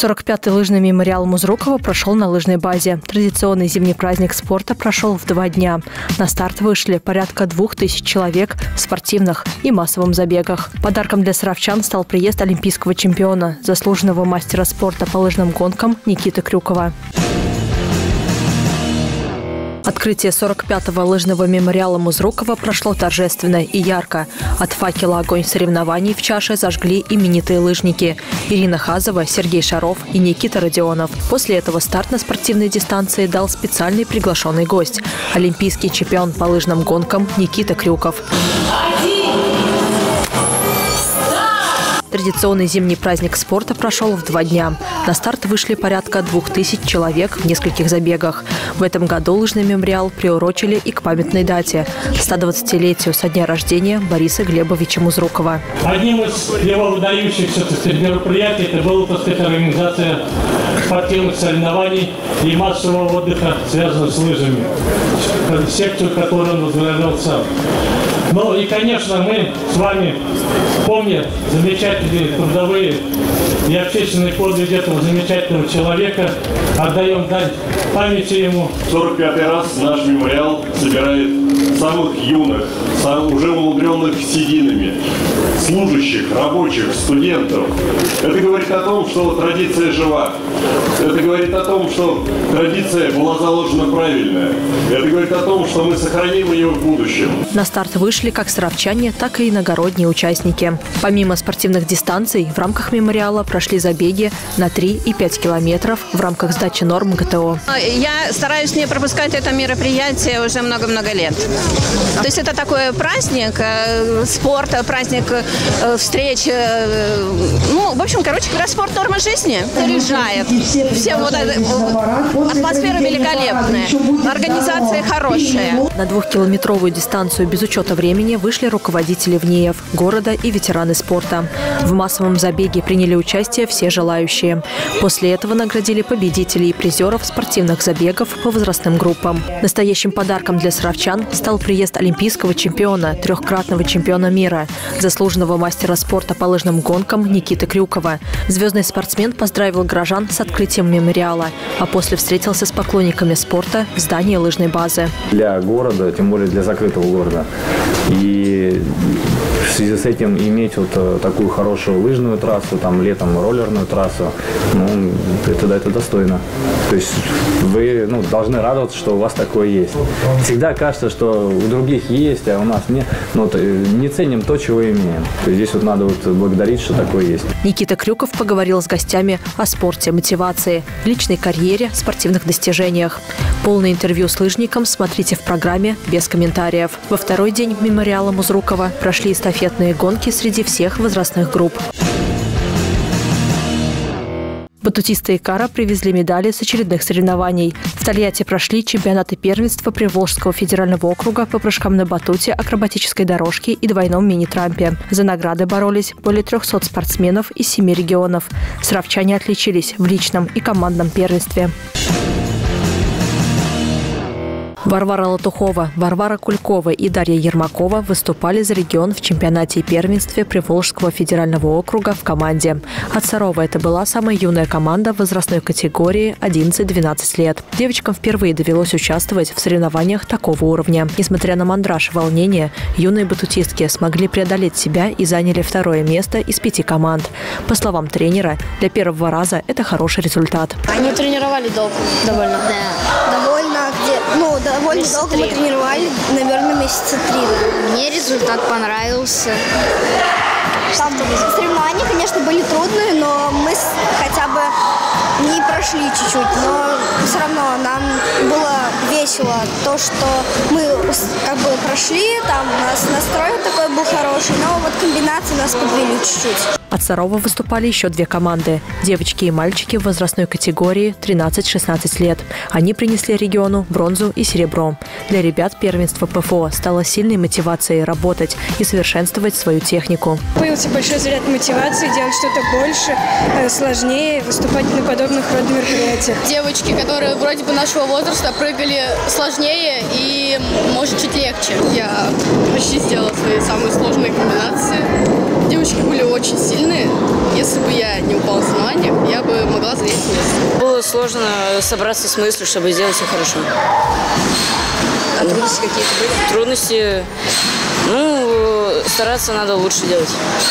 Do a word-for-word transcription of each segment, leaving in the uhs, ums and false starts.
сорок пятый лыжный мемориал Музрукова прошел на лыжной базе. Традиционный зимний праздник спорта прошел в два дня. На старт вышли порядка двух тысяч человек в спортивных и массовых забегах. Подарком для саровчан стал приезд олимпийского чемпиона, заслуженного мастера спорта по лыжным гонкам Никиты Крюкова. Открытие сорок пятого лыжного мемориала Музрукова прошло торжественно и ярко. От факела огонь соревнований в чаше зажгли именитые лыжники Ирина Хазова, Сергей Шаров и Никита Родионов. После этого старт на спортивной дистанции дал специальный приглашенный гость – олимпийский чемпион по лыжным гонкам Никита Крюков. Традиционный зимний праздник спорта прошел в два дня. На старт вышли порядка двух тысяч человек в нескольких забегах. В этом году лыжный мемориал приурочили и к памятной дате – ста двадцатилетию со дня рождения Бориса Глебовича Музрукова. Одним из его выдающихся мероприятий это была организация спортивных соревнований и массового отдыха, связанного с лыжами, секцию, которую он возглавлял сам. Ну и, конечно, мы с вами, помня замечательные трудовые и общественные подвиги этого замечательного человека, отдаем дань памяти ему. сорок пятый раз наш мемориал собирает самых юных, самых уже умудренных сединами, служащих, рабочих, студентов. Это говорит о том, что традиция жива. Это говорит о том, что традиция была заложена правильная. Это говорит о том, что мы сохраним ее в будущем. На старт вышли как саровчане, так и иногородние участники. Помимо спортивных дистанций, в рамках мемориала прошли забеги на три и пять километров в рамках сдачи норм ГТО. Я стараюсь не пропускать это мероприятие уже много-много лет. То есть это такой праздник спорта, праздник встреч. Ну, в общем, короче говоря, спорт норма жизни. Заряжает. Все вот атмосфера великолепная, организация хорошая. На двухкилометровую дистанцию без учета времени вышли руководители ВНИЕФ, города и ветераны спорта. В массовом забеге приняли участие все желающие. После этого наградили победителей и призеров спортивных забегов по возрастным группам. Настоящим подарком для саровчан стал приезд олимпийского чемпиона, трехкратного чемпиона мира, заслуженного мастера спорта по лыжным гонкам Никиты Крюкова. Звездный спортсмен поздравил горожан с открытием мемориала, а после встретился с поклонниками спорта в здании лыжной базы. Для города, тем более для закрытого города, и в связи с этим иметь вот такую хорошую лыжную трассу, там летом роллерную трассу, ну, это, это достойно. То есть вы ну, должны радоваться, что у вас такое есть. Всегда кажется, что у других есть, а у нас нет. Но не ценим то, чего имеем. То есть здесь вот надо вот благодарить, что такое есть. Никита Крюков поговорил с гостями о спорте, мотивации, личной карьере, спортивных достижениях. Полное интервью с лыжником смотрите в программе «Без комментариев». Во второй день мемориала Музрукова прошли эстафетные гонки среди всех возрастных групп. Батутисты Икара привезли медали с очередных соревнований. В Тольятти прошли чемпионаты первенства Приволжского федерального округа по прыжкам на батуте, акробатической дорожке и двойном мини-трампе. За награды боролись более трехсот спортсменов из семи регионов. Саровчане отличились в личном и командном первенстве. Варвара Латухова, Варвара Кулькова и Дарья Ермакова выступали за регион в чемпионате и первенстве Приволжского федерального округа в команде. От Сарова это была самая юная команда в возрастной категории одиннадцать-двенадцать лет. Девочкам впервые довелось участвовать в соревнованиях такого уровня. Несмотря на мандраж и волнение, юные батутистки смогли преодолеть себя и заняли второе место из пяти команд. По словам тренера, для первого раза это хороший результат. Они тренировали долго довольно. Да. Довольно, где, ну, довольно месяца долго три. Мы тренировали, наверное, месяца три. Мне результат понравился. Там соревнования, конечно, были трудные, но мы хотя бы не прошли чуть-чуть, но все равно нам было весело то, что мы как бы прошли, там у нас настрой такой был хороший, но вот комбинации нас подвели чуть-чуть. От Сарова выступали еще две команды – девочки и мальчики в возрастной категории тринадцать-шестнадцать лет. Они принесли региону бронзу и серебро. Для ребят первенство ПФО стало сильной мотивацией работать и совершенствовать свою технику. Появился большой заряд мотивации делать что-то больше, сложнее, выступать на подобных родных мероприятиях. Девочки, которые вроде бы нашего возраста, прыгали сложнее и, может, чуть легче. Я почти сделала свои самые сложные комбинации. девочки были очень сильные. Если бы я не упала в соревнованиях, я бы могла занять место. Было сложно собраться с мыслью, чтобы сделать все хорошо. А трудности какие-то были? Трудности? Ну, стараться надо лучше делать.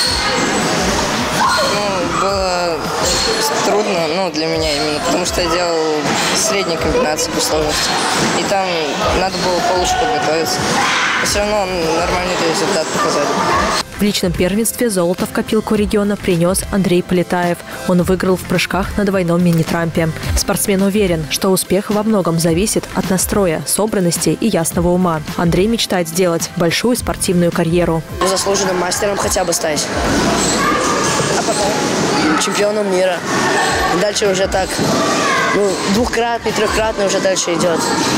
Ну, было трудно, ну, для меня именно, потому что я делал средние комбинации по сложности. И там надо было получше подготовиться. Но все равно нормальный результат показали. В личном первенстве золото в копилку региона принес Андрей Полетаев. Он выиграл в прыжках на двойном мини-трампе. Спортсмен уверен, что успех во многом зависит от настроя, собранности и ясного ума. Андрей мечтает сделать большую спортивную карьеру. Заслуженным мастером хотя бы стать. А потом чемпионом мира. Дальше уже так, ну, двухкратный, трехкратный уже дальше идет.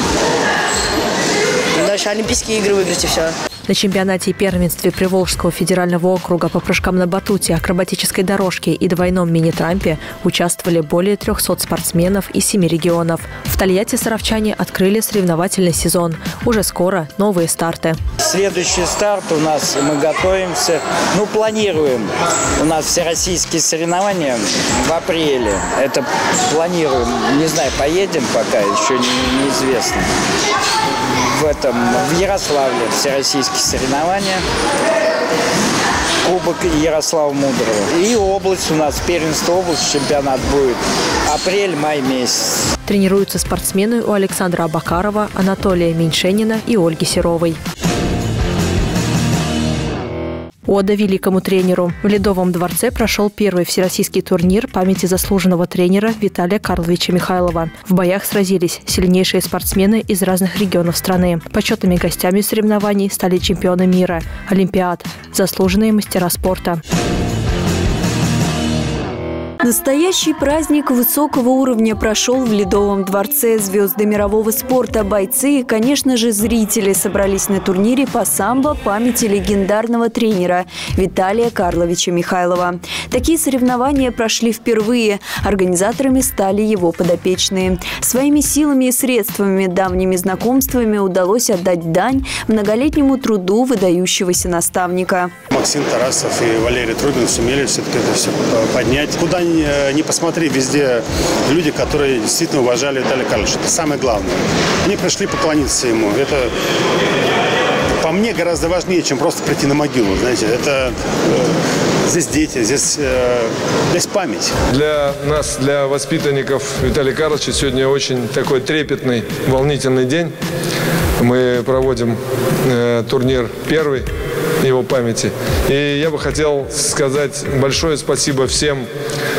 Дальше Олимпийские игры выиграть и все. На чемпионате и первенстве Приволжского федерального округа по прыжкам на батуте, акробатической дорожке и двойном мини-трампе участвовали более трехсот спортсменов из семи регионов. В Тольятти саровчане открыли соревновательный сезон. Уже скоро новые старты. Следующий старт у нас, мы готовимся, ну, планируем. У нас всероссийские соревнования в апреле. Это планируем, не знаю, поедем пока, еще не, неизвестно. В этом, в Ярославле всероссийские соревнования, Кубок Ярослава Мудрого. И область у нас, первенство области, чемпионат будет апрель-май месяц. Тренируются спортсмены у Александра Абакарова, Анатолия Меньшенина и Ольги Серовой. Ода великому тренеру. В Ледовом дворце прошел первый всероссийский турнир памяти заслуженного тренера Виталия Карловича Михайлова. В боях сразились сильнейшие спортсмены из разных регионов страны. Почетными гостями соревнований стали чемпионы мира, олимпиад, заслуженные мастера спорта. Настоящий праздник высокого уровня прошел в Ледовом дворце. Звезды мирового спорта, бойцы и, конечно же, зрители собрались на турнире по самбо памяти легендарного тренера Виталия Карловича Михайлова. Такие соревнования прошли впервые. Организаторами стали его подопечные. Своими силами и средствами, давними знакомствами удалось отдать дань многолетнему труду выдающегося наставника. Максим Тарасов и Валерий Трубин сумели все-таки это все поднять. Куда ни посмотри, везде люди, которые действительно уважали Виталия Карловича. Это самое главное. Они пришли поклониться ему. Это, по мне, гораздо важнее, чем просто прийти на могилу. Знаете, это э, здесь дети, здесь, э, здесь память. Для нас, для воспитанников Виталия Карловича, сегодня очень такой трепетный, волнительный день. Мы проводим э, турнир первый его памяти. И я бы хотел сказать большое спасибо всем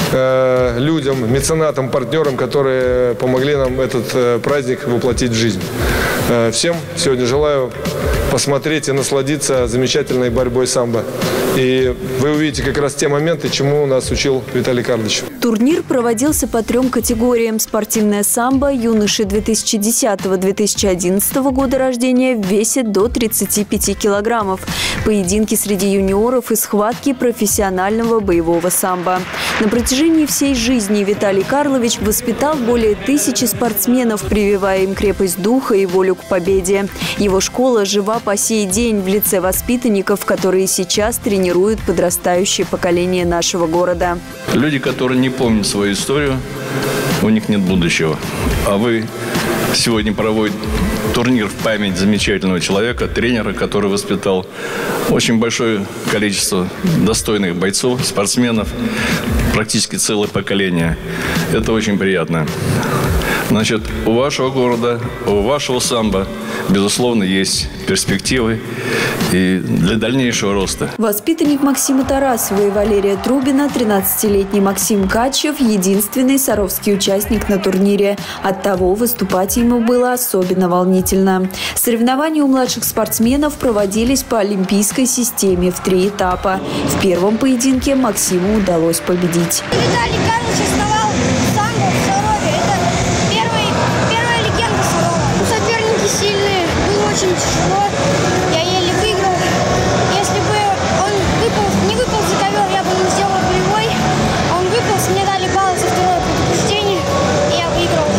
э, людям, меценатам, партнерам, которые помогли нам этот э, праздник воплотить в жизнь. Э, всем сегодня желаю посмотреть и насладиться замечательной борьбой самбо. И вы увидите как раз те моменты, чему нас учил Виталий Карлович. Турнир проводился по трем категориям. Спортивная самбо, юноши две тысячи десятого — две тысячи одиннадцатого года рождения весят до тридцати пяти килограммов. Поединки среди юниоров и схватки профессионального боевого самбо. На протяжении всей жизни Виталий Карлович воспитал более тысячи спортсменов, прививая им крепость духа и волю к победе. Его школа жива по сей день в лице воспитанников, которые сейчас тренируют подрастающее поколение нашего города. Люди, которые не помнят свою историю, у них нет будущего. А вы сегодня проводите турнир в память замечательного человека, тренера, который воспитал очень большое количество достойных бойцов, спортсменов, практически целое поколение. Это очень приятно. Значит, у вашего города, у вашего самбо, безусловно, есть перспективы и для дальнейшего роста. Воспитанник Максима Тарасова и Валерия Трубина, тринадцатилетний Максим Качев, единственный саровский участник на турнире. Оттого выступать ему было особенно волнительно. Соревнования у младших спортсменов проводились по олимпийской системе в три этапа. В первом поединке Максиму удалось победить. Виталий Карлович основал самбо в Сарове. Это первый, первая легенда Сарова. Соперники сильные, было очень тяжело. Я еле выиграл. Если бы он выпал, не выпал за ковер, я бы не сделал болевой. А он выпал, мне дали баллы за второе предупреждение, и я выиграл.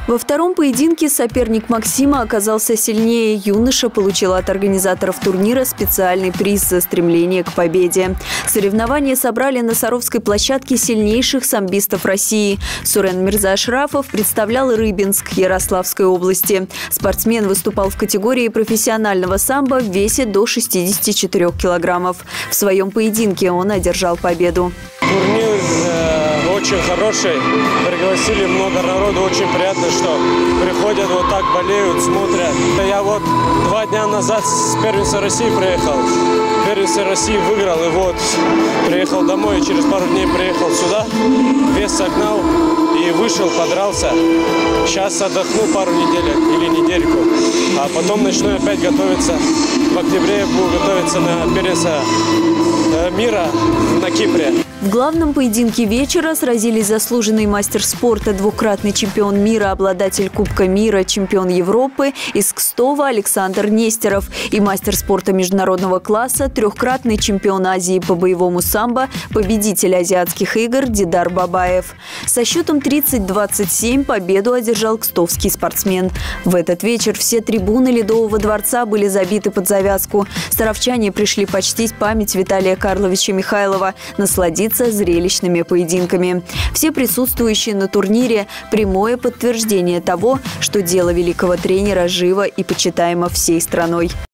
Во втором поединке соперник Максима оказался сильнее. Юноша получил от организаторов турнира специальный приз за стремление к победе. Соревнования собрали на Саровской площадке сильнейших самбистов России. Сурен Мирза-Ашрафов представлял Рыбинск Ярославской области. Спортсмен выступал в категории профессионального самбо в весе до шестидесяти четырёх килограммов. В своем поединке он одержал победу. Турнир э, очень хороший. Пригласили много народу. Очень приятно, что приходят вот так, болеют, смотрят. Я вот два дня назад с первенства России приехал. Первенство России выиграл. И вот приехал домой. И через пару дней приехал сюда. Вес согнал и вышел, подрался. Сейчас отдохну пару недель или недельку. А потом начну опять готовиться. В октябре буду готовиться на первенство мира на Кипре. В главном поединке вечера сразились заслуженный мастер спорта, двукратный чемпион мира, обладатель Кубка мира, чемпион Европы из Кстова Александр Нестеров и мастер спорта международного класса, трехкратный чемпион Азии по боевому самбо, победитель азиатских игр Дидар Бабаев. Со счетом тридцать двадцать семь победу одержал кстовский спортсмен. В этот вечер все трибуны Ледового дворца были забиты под завязку. Саровчане пришли почтить память Виталия Карловича Михайлова, насладиться зрелищными поединками. Все присутствующие на турнире – прямое подтверждение того, что дело великого тренера живо и почитаемо всей страной.